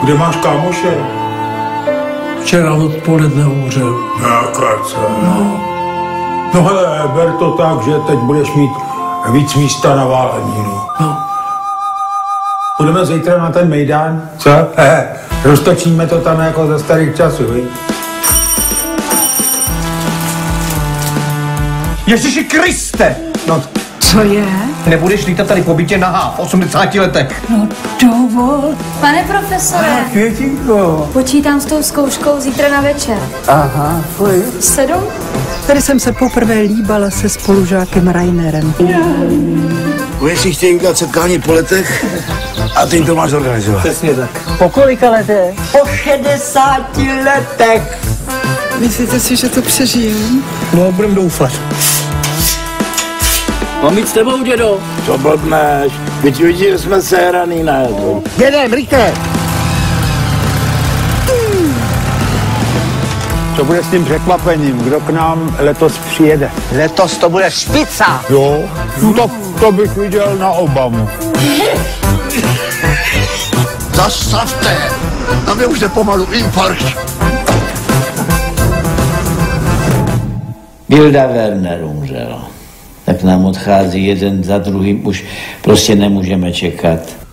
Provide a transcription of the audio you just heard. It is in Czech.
Kde máš kámoše? Včera odpoledne umřel. No hele, ber to tak, že teď budeš mít víc místa na válení, no. Půjdeme zítra na ten mejdán, co? Roztočíme to tam jako za starých časů, víš? Ježiši Kriste! No, co je? Nebudeš lítat tady po bytě nahá v 80 letech. No dovol. Pane profesore, Květinko. počítám s tou zkouškou zítra na večer. Aha, pojď. 7? Tady jsem se poprvé líbala se spolužákem Rainerem. Oni si chtějí udělat setkání po letech a ty jim to máš organizovat. Přesně tak. Po kolika letech? Po 60 letech. Myslíte si, že to přežijem? No, budem doufat. Mám jít s tebou, dědo. Co blbneš? Teď vidíš, že jsme sehraný na jednou. Jedem, rychle. Co bude s tím překvapením? Kdo k nám letos přijede? Letos to bude špica. Jo? No to bych viděl na Obamu. Zastavte! Na mě už jde pomalu infarkt. Gilda Werner umřela. Tak nám odchází jeden za druhým, už prostě nemůžeme čekat.